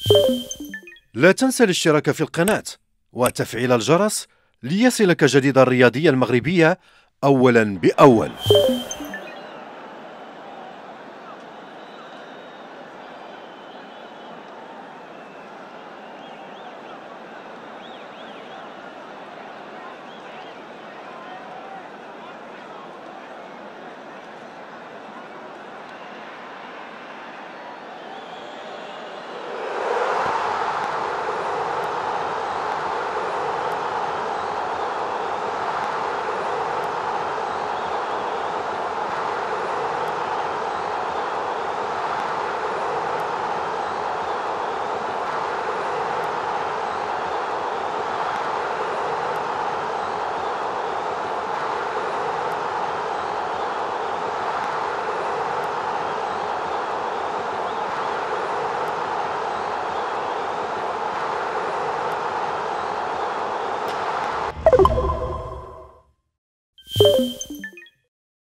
لا تنسى الاشتراك في القناة وتفعيل الجرس ليصلك جديد الرياضية المغربية أولا بأول.